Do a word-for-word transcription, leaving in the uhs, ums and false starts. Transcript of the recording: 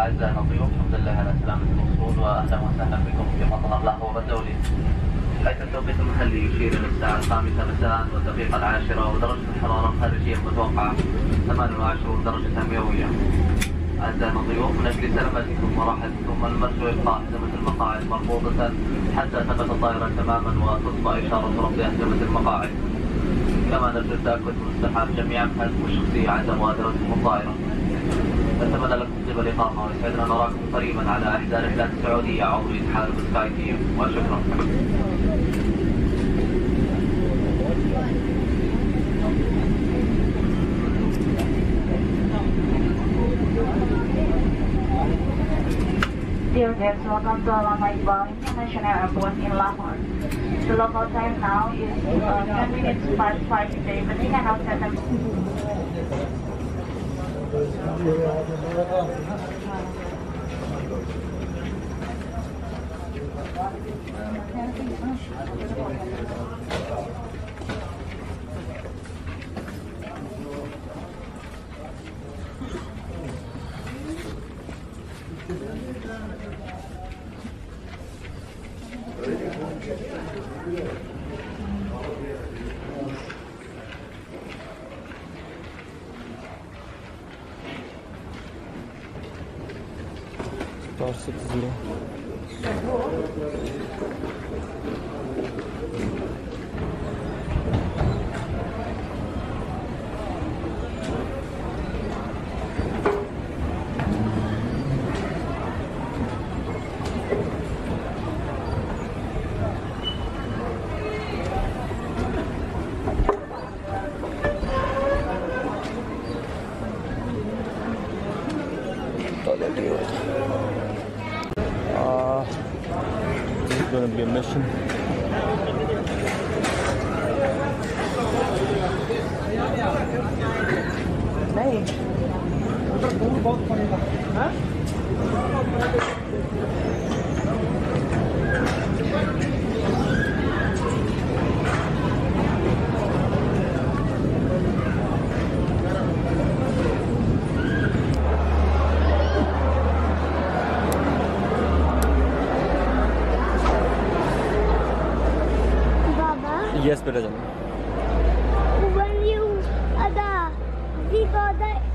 أعزائنا الضيوف، الحمد لله على سلامة الوصول وأهلا وسهلا بكم في مطار لاهور الدولي. حيث التوقيت المحلي يشير إلى الساعة الخامسة مساء والدقيقة العاشرة، ودرجة الحرارة الخارجية المتوقعة ثمانية وعشرين درجة مئوية. أعزائنا الضيوف، من أجل سلامتكم وراحتكم المرجو إبقاء أحزمة المقاعد مربوطة حتى تقف الطائرة تماما وتصبح إشارة رفض أحزمة المقاعد. كما نرجو التأكد من استحقاق جميع أنفسكم الشخصية عند مغادرتكم الطائرة. نتمنى لكم طيب الإقامة ويسعدنا نراكم قريبا على إحدى الرحلات السعودية عضو اتحاد سكاي تيم، وشكرا. Dear guests, welcome to Lahore International Airport in Lahore. The local time now is uh, ten minutes past five in the evening and now set up. Star six zero. Uh, this is going to be a mission. Yes, beta. When you ada, we got the